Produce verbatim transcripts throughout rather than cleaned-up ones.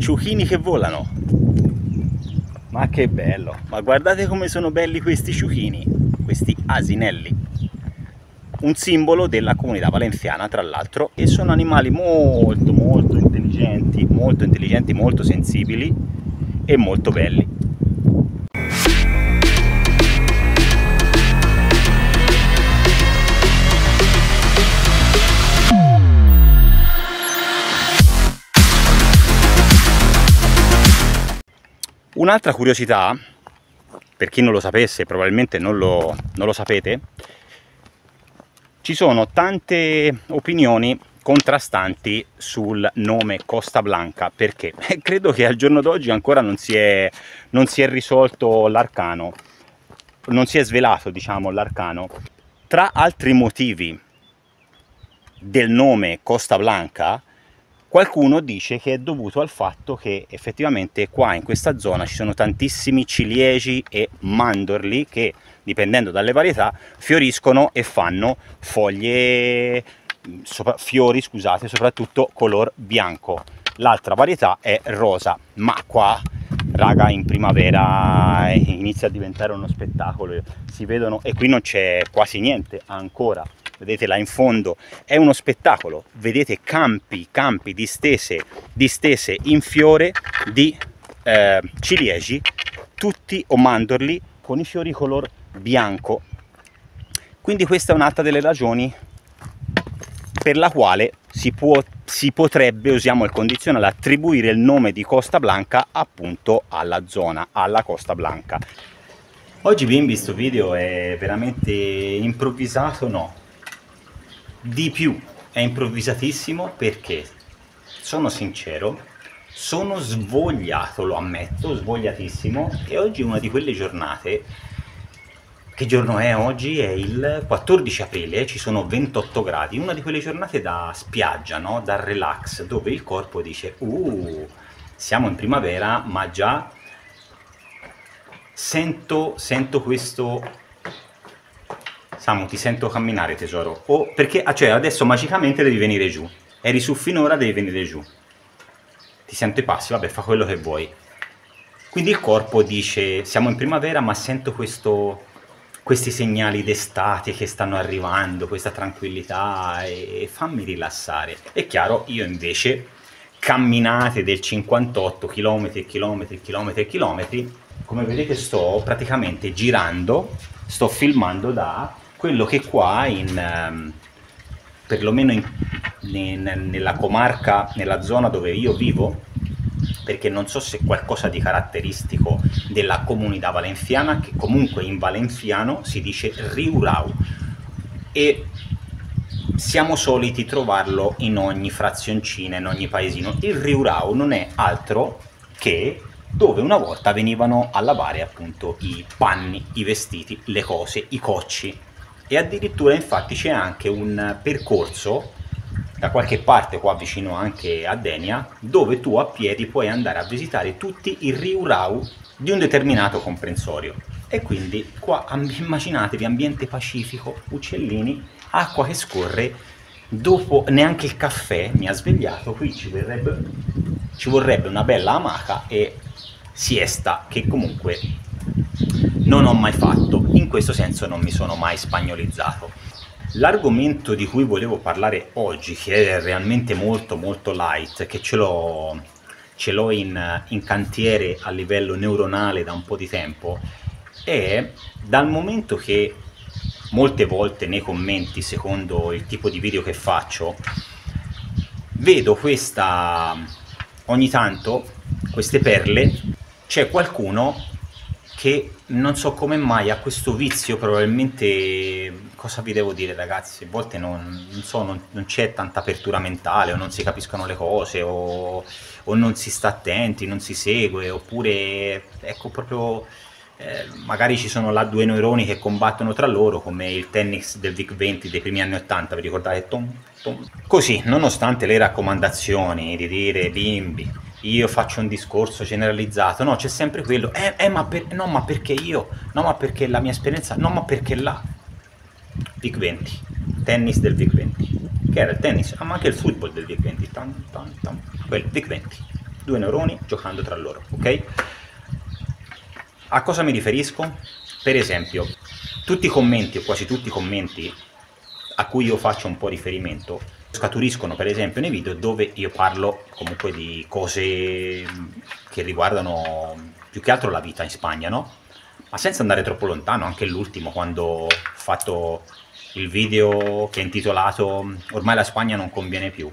ciuchini che volano. Ma che bello, ma guardate come sono belli questi ciuchini, questi asinelli, un simbolo della comunità valenziana tra l'altro, e sono animali molto molto intelligenti, molto intelligenti, molto sensibili e molto belli. Un'altra curiosità, per chi non lo sapesse, probabilmente non lo, non lo sapete, ci sono tante opinioni contrastanti sul nome Costa Blanca, perché credo che al giorno d'oggi ancora non si è, non si è risolto l'arcano, non si è svelato, diciamo, l'arcano. Tra altri motivi del nome Costa Blanca, qualcuno dice che è dovuto al fatto che effettivamente qua in questa zona ci sono tantissimi ciliegi e mandorli che, dipendendo dalle varietà, fioriscono e fanno foglie, sopra, fiori, scusate, soprattutto color bianco. L'altra varietà è rosa, ma qua, raga, in primavera inizia a diventare uno spettacolo, si vedono, e qui non c'è quasi niente ancora. Vedete là in fondo, è uno spettacolo, vedete campi, campi distese, distese in fiore di eh, ciliegi, tutti o mandorli con i fiori color bianco. Quindi questa è un'altra delle ragioni per la quale si, può, si potrebbe, usiamo il condizionale, attribuire il nome di Costa Blanca appunto alla zona, alla Costa Blanca. Oggi bimbi, questo video è veramente improvvisato, no? Di più, è improvvisatissimo perché, sono sincero, sono svogliato, lo ammetto, svogliatissimo, e oggi è una di quelle giornate. Che giorno è oggi? È il quattordici aprile, ci sono ventotto gradi, una di quelle giornate da spiaggia, no? Da relax, dove il corpo dice uh, siamo in primavera, ma già sento, sento questo... Samu, ti sento camminare, tesoro. O perché, cioè, adesso magicamente devi venire giù. Eri su finora, devi venire giù. Ti sento i passi, vabbè, fa quello che vuoi. Quindi il corpo dice, siamo in primavera, ma sento questo, questi segnali d'estate che stanno arrivando, questa tranquillità, e fammi rilassare. È chiaro, io invece, camminate del cinquantotto chilometri, chilometri, chilometri, chilometri, come vedete sto praticamente girando, sto filmando da... quello che qua, in, um, perlomeno in, in, nella comarca, nella zona dove io vivo, perché non so se è qualcosa di caratteristico della comunità valenziana, che comunque in valenziano si dice riurau, e siamo soliti trovarlo in ogni frazioncina, in ogni paesino. Il riurau non è altro che dove una volta venivano a lavare appunto i panni, i vestiti, le cose, i cocci. E addirittura infatti c'è anche un percorso da qualche parte qua vicino anche a Denia, dove tu a piedi puoi andare a visitare tutti i riurau di un determinato comprensorio. E quindi qua immaginatevi ambiente pacifico, uccellini, acqua che scorre, dopo neanche il caffè mi ha svegliato, qui ci vorrebbe, ci vorrebbe una bella amaca e siesta, che comunque non ho mai fatto, in questo senso non mi sono mai spagnolizzato. L'argomento di cui volevo parlare oggi, che è realmente molto molto light, che ce l'ho ce l'ho in, in cantiere a livello neuronale da un po' di tempo, è dal momento che molte volte nei commenti, secondo il tipo di video che faccio, vedo questa, ogni tanto, queste perle, c'è qualcuno che non so come mai ha questo vizio, probabilmente, cosa vi devo dire ragazzi, a volte non, non so, non, non c'è tanta apertura mentale, o non si capiscono le cose, o, o non si sta attenti, non si segue, oppure, ecco, proprio, eh, magari ci sono là due neuroni che combattono tra loro, come il tennis del VIC venti dei primi anni ottanta, vi ricordate? Tom, tom. Così, nonostante le raccomandazioni di dire bimbi, io faccio un discorso generalizzato, no, c'è sempre quello, eh, eh ma, per, no, ma perché io, no, ma perché la mia esperienza, no, ma perché là, VIC venti, tennis del VIC venti, che era il tennis, ah, ma anche il football del VIC venti, tan, tan, tan, quello, VIC venti, due neuroni giocando tra loro, ok? A cosa mi riferisco? Per esempio, tutti i commenti, o quasi tutti i commenti a cui io faccio un po' riferimento, scaturiscono per esempio nei video dove io parlo comunque di cose che riguardano più che altro la vita in Spagna, no? Ma senza andare troppo lontano, anche l'ultimo, quando ho fatto il video che è intitolato "Ormai la Spagna non conviene più",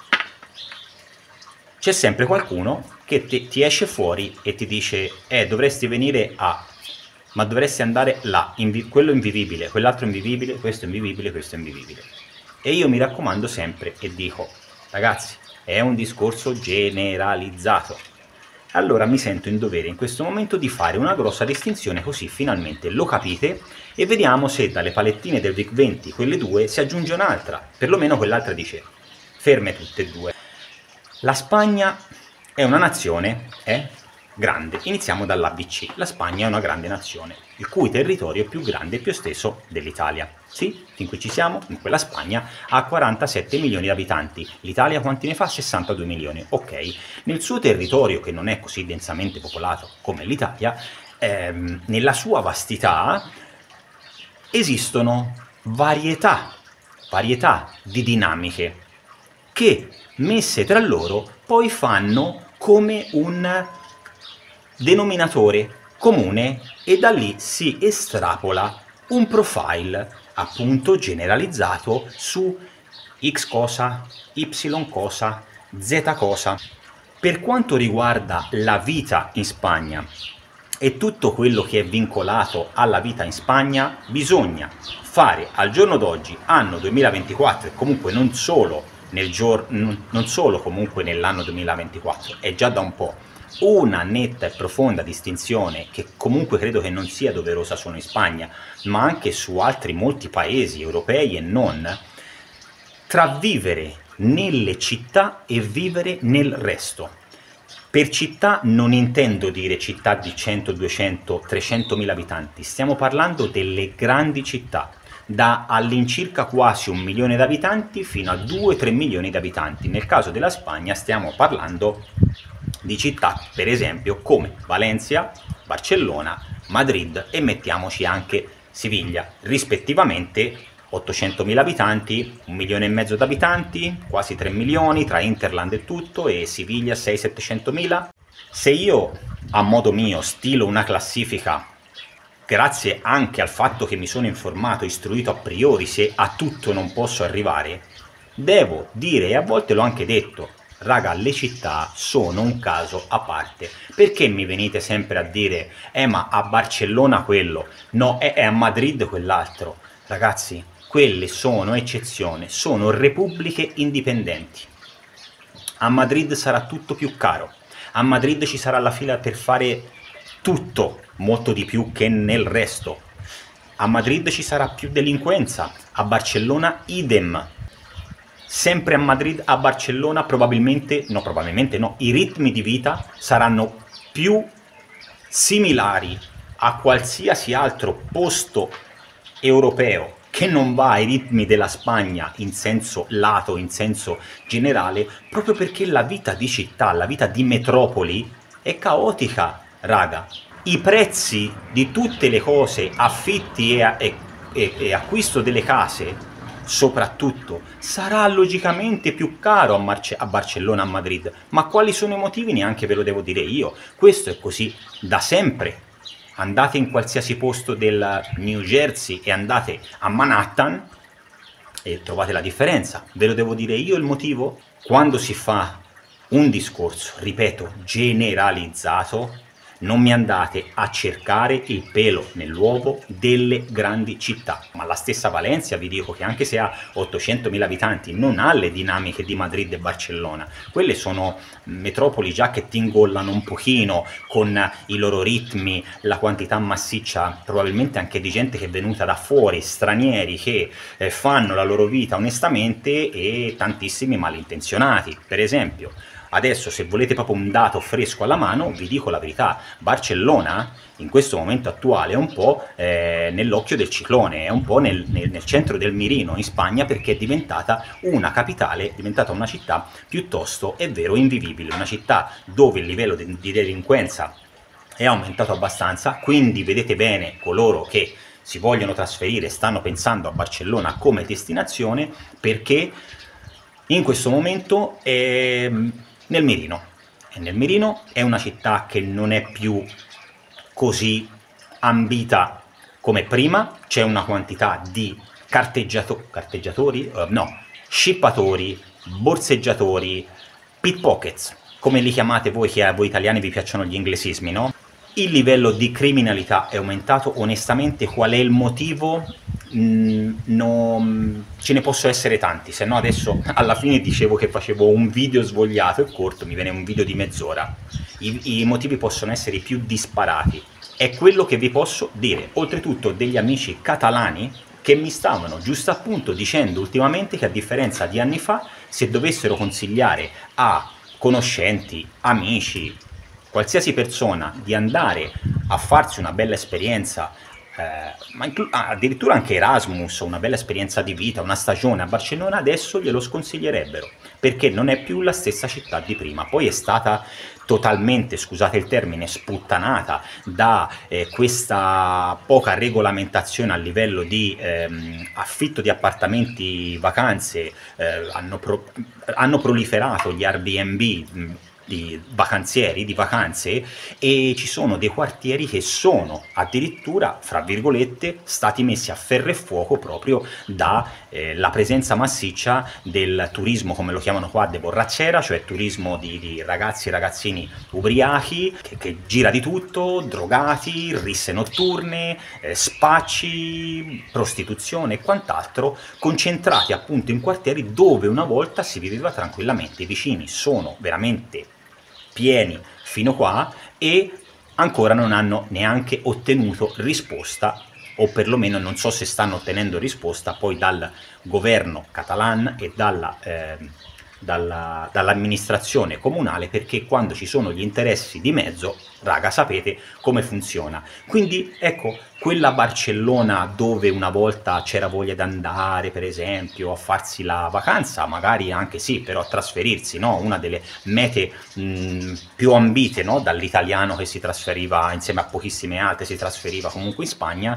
c'è sempre qualcuno che ti, ti esce fuori e ti dice eh, dovresti venire a... ma dovresti andare là, invi- quello è invivibile, quell'altro è invivibile, questo è invivibile, questo è invivibile. E io mi raccomando sempre e dico, ragazzi, è un discorso generalizzato. Allora mi sento in dovere in questo momento di fare una grossa distinzione, così finalmente lo capite e vediamo se dalle palettine del Vic venti, quelle due, si aggiunge un'altra. Perlomeno quell'altra dice, ferme tutte e due. La Spagna è una nazione, è grande. Iniziamo dall'A B C. La Spagna è una grande nazione, il cui territorio è più grande e più esteso dell'Italia. Sì, fin qui ci siamo. In quella Spagna ha quarantasette milioni di abitanti. L'Italia quanti ne fa? sessantadue milioni. Ok. Nel suo territorio, che non è così densamente popolato come l'Italia, ehm, nella sua vastità esistono varietà, varietà di dinamiche che, messe tra loro, poi fanno come un denominatore comune e da lì si estrapola un profile appunto generalizzato su X cosa, Y cosa, Z cosa. Per quanto riguarda la vita in Spagna e tutto quello che è vincolato alla vita in Spagna, bisogna fare al giorno d'oggi, anno duemilaventiquattro, e comunque non solo nel giorno, non solo comunque nell'anno duemilaventiquattro, è già da un po', una netta e profonda distinzione che comunque credo che non sia doverosa solo in Spagna, ma anche su altri molti paesi europei e non, tra vivere nelle città e vivere nel resto. Per città non intendo dire città di cento, duecento, trecentomila abitanti, stiamo parlando delle grandi città, da all'incirca quasi un milione di abitanti fino a due tre milioni di abitanti. Nel caso della Spagna stiamo parlando di città, per esempio, come Valencia, Barcellona, Madrid e mettiamoci anche Siviglia, rispettivamente ottocentomila abitanti, un milione e mezzo di abitanti, quasi tre milioni tra Interland e tutto, e Siviglia sei settecentomila. Se io a modo mio stilo una classifica, grazie anche al fatto che mi sono informato, istruito a priori se a tutto non posso arrivare, devo dire, e a volte l'ho anche detto, raga, le città sono un caso a parte. Perché mi venite sempre a dire eh ma a Barcellona quello, no, è, è a Madrid quell'altro? Ragazzi, quelle sono eccezioni, sono repubbliche indipendenti. A Madrid sarà tutto più caro, a Madrid ci sarà la fila per fare tutto, molto di più che nel resto. A Madrid ci sarà più delinquenza, a Barcellona idem. Sempre a Madrid, a Barcellona probabilmente, no probabilmente no, i ritmi di vita saranno più similari a qualsiasi altro posto europeo che non va ai ritmi della Spagna in senso lato, in senso generale, proprio perché la vita di città, la vita di metropoli è caotica, raga. I prezzi di tutte le cose, affitti e, e, e, e acquisto delle case, soprattutto, sarà logicamente più caro a, Marce- a Barcellona, a Madrid. Ma quali sono i motivi? Neanche ve lo devo dire io. Questo è così da sempre. Andate in qualsiasi posto del New Jersey e andate a Manhattan e trovate la differenza. Ve lo devo dire io il motivo? Quando si fa un discorso, ripeto, generalizzato, non mi andate a cercare il pelo nell'uovo delle grandi città. Ma la stessa Valencia, vi dico che anche se ha ottocentomila abitanti, non ha le dinamiche di Madrid e Barcellona. Quelle sono metropoli già che ti ingollano un pochino con i loro ritmi, la quantità massiccia, probabilmente anche di gente che è venuta da fuori, stranieri che eh, fanno la loro vita onestamente, e tantissimi malintenzionati. Per esempio, Adesso, se volete proprio un dato fresco alla mano, vi dico la verità: Barcellona in questo momento attuale è un po' eh, nell'occhio del ciclone, è un po' nel, nel, nel centro del mirino in Spagna, perché è diventata una capitale, è diventata una città piuttosto, è vero, invivibile, una città dove il livello di, di delinquenza è aumentato abbastanza. Quindi vedete bene coloro che si vogliono trasferire, stanno pensando a Barcellona come destinazione, perché in questo momento è nel mirino. E nel mirino è una città che non è più così ambita come prima, c'è una quantità di carteggiato- carteggiatori, uh, no, scippatori, borseggiatori, pickpockets, come li chiamate voi, che a voi italiani vi piacciono gli inglesismi, no? Il livello di criminalità è aumentato. Onestamente, qual è il motivo? Mm, no, ce ne possono essere tanti, se no adesso alla fine dicevo che facevo un video svogliato e corto, mi viene un video di mezz'ora. I, i motivi possono essere i più disparati, è quello che vi posso dire. Oltretutto, degli amici catalani che mi stavano giusto appunto dicendo ultimamente che, a differenza di anni fa, se dovessero consigliare a conoscenti, amici, qualsiasi persona di andare a farsi una bella esperienza, eh, ma addirittura anche Erasmus, una bella esperienza di vita, una stagione a Barcellona, adesso glielo sconsiglierebbero, perché non è più la stessa città di prima. Poi è stata totalmente, scusate il termine, sputtanata da eh, questa poca regolamentazione a livello di ehm, affitto di appartamenti, vacanze, eh, hanno, pro hanno proliferato gli Airbnb mh, di vacanzieri, di vacanze, e ci sono dei quartieri che sono addirittura, fra virgolette, stati messi a ferro e fuoco proprio dalla eh, presenza massiccia del turismo, come lo chiamano qua, de borracera, cioè turismo di, di ragazzi e ragazzini ubriachi, che, che gira di tutto, drogati, risse notturne, eh, spacci, prostituzione e quant'altro, concentrati appunto in quartieri dove una volta si viveva tranquillamente. I vicini sono veramente pieni fino qua e ancora non hanno neanche ottenuto risposta, o perlomeno non so se stanno ottenendo risposta poi dal governo catalan e dalla, eh, dalla, dall'amministrazione comunale, perché quando ci sono gli interessi di mezzo, raga, sapete come funziona. Quindi ecco, quella Barcellona dove una volta c'era voglia di andare, per esempio, a farsi la vacanza, magari anche sì, però a trasferirsi, no? Una delle mete mh, più ambite, no? Dall'italiano che si trasferiva, insieme a pochissime altre, si trasferiva comunque in Spagna,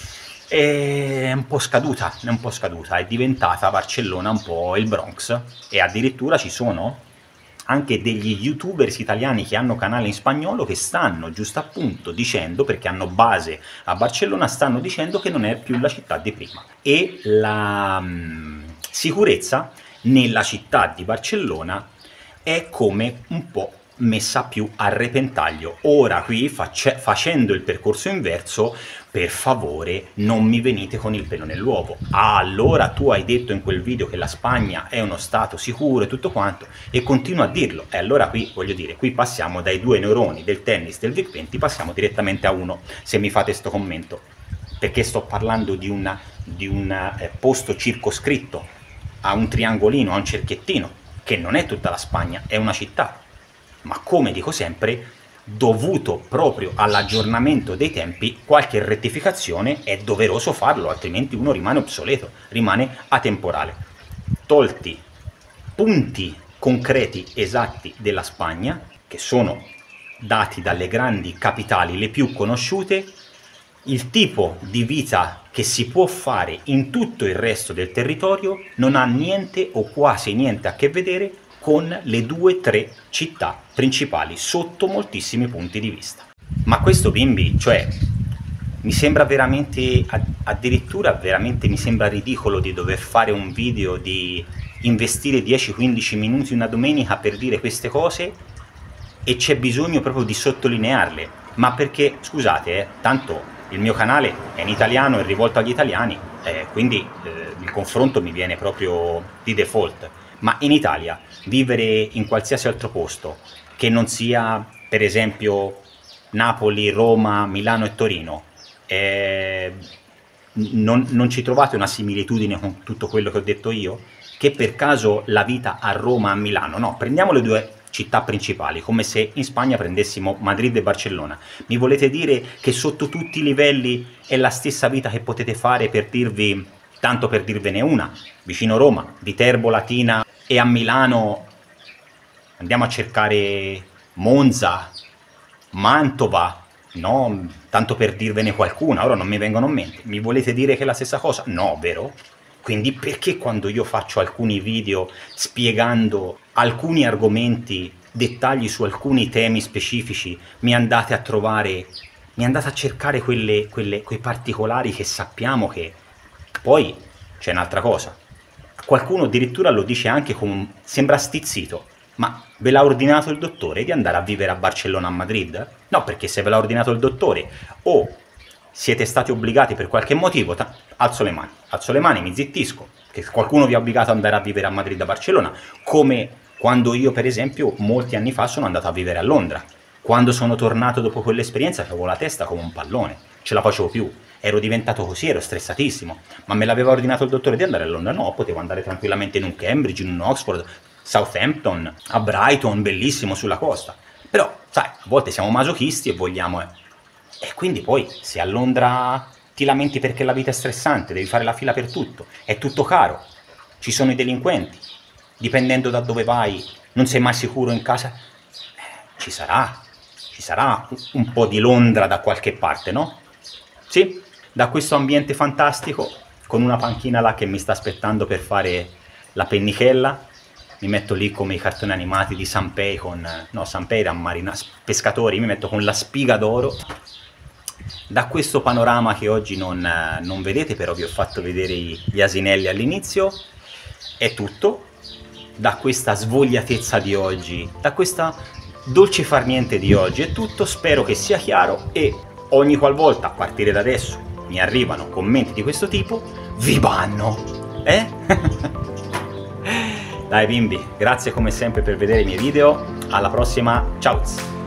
è un po' scaduta, è un po' scaduta, è diventata Barcellona un po' il Bronx, e addirittura ci sono anche degli youtubers italiani che hanno canale in spagnolo che stanno giusto appunto dicendo, perché hanno base a Barcellona, stanno dicendo che non è più la città di prima, e la mh, sicurezza nella città di Barcellona è come un po' messa più a repentaglio. Ora qui, face facendo il percorso inverso, per favore non mi venite con il pelo nell'uovo. Ah, allora tu hai detto in quel video che la Spagna è uno stato sicuro e tutto quanto, e continuo a dirlo, e allora qui, voglio dire, qui passiamo dai due neuroni del tennis del VIC venti, passiamo direttamente a uno, se mi fate sto commento, perché sto parlando di, una, di un eh, posto circoscritto, a un triangolino, a un cerchiettino, che non è tutta la Spagna, è una città. Ma come dico sempre, dovuto proprio all'aggiornamento dei tempi, qualche rettificazione è doveroso farlo, altrimenti uno rimane obsoleto, rimane atemporale. Tolti punti concreti esatti della Spagna, che sono dati dalle grandi capitali, le più conosciute, il tipo di vita che si può fare in tutto il resto del territorio non ha niente o quasi niente a che vedere con le due o tre città principali sotto moltissimi punti di vista. Ma questo, bimbi, cioè, mi sembra veramente, addirittura veramente mi sembra ridicolo di dover fare un video, di investire dieci quindici minuti una domenica per dire queste cose, e c'è bisogno proprio di sottolinearle. Ma perché, scusate, eh, tanto il mio canale è in italiano, è rivolto agli italiani, eh, quindi eh, il confronto mi viene proprio di default. Ma in Italia, vivere in qualsiasi altro posto, che non sia per esempio Napoli, Roma, Milano e Torino, eh, non, non ci trovate una similitudine con tutto quello che ho detto io? Che per caso la vita a Roma, a Milano, no, prendiamo le due città principali, come se in Spagna prendessimo Madrid e Barcellona. Mi volete dire che sotto tutti i livelli è la stessa vita che potete fare, per dirvi, tanto per dirvene una, vicino Roma, Viterbo, Latina, e a Milano andiamo a cercare Monza, Mantova, no? Tanto per dirvene qualcuna, ora non mi vengono in mente. Mi volete dire che è la stessa cosa? No, vero? Quindi perché quando io faccio alcuni video spiegando alcuni argomenti, dettagli su alcuni temi specifici, mi andate a trovare, mi andate a cercare quelle, quelle, quei particolari che sappiamo che... Poi c'è un'altra cosa. Qualcuno addirittura lo dice anche con... sembra stizzito. Ma ve l'ha ordinato il dottore di andare a vivere a Barcellona, a Madrid? No, perché se ve l'ha ordinato il dottore o siete stati obbligati per qualche motivo, alzo le mani, alzo le mani, mi zittisco, che qualcuno vi ha obbligato ad andare a vivere a Madrid, a Barcellona, come quando io per esempio molti anni fa sono andato a vivere a Londra. Quando sono tornato dopo quell'esperienza avevo la testa come un pallone, ce la facevo più, ero diventato così, ero stressatissimo, ma me l'aveva ordinato il dottore di andare a Londra? No, potevo andare tranquillamente in un Cambridge, in un Oxford, Southampton, a Brighton, bellissimo sulla costa. Però, sai, a volte siamo masochisti e vogliamo... Eh. E quindi poi, se a Londra ti lamenti perché la vita è stressante, devi fare la fila per tutto, è tutto caro, ci sono i delinquenti, dipendendo da dove vai, non sei mai sicuro in casa, eh, ci sarà, ci sarà un po' di Londra da qualche parte, no? Sì, da questo ambiente fantastico, con una panchina là che mi sta aspettando per fare la pennichella, mi metto lì come i cartoni animati di Sanpei con... no, Sanpei era marina, pescatori, mi metto con la spiga d'oro. Da questo panorama che oggi non, non vedete, però vi ho fatto vedere gli asinelli all'inizio, è tutto. Da questa svogliatezza di oggi, da questa dolce far niente di oggi è tutto, spero che sia chiaro e ogni qualvolta, a partire da adesso, mi arrivano commenti di questo tipo, vi banno, eh? Dai bimbi, grazie come sempre per vedere i miei video, alla prossima, ciao!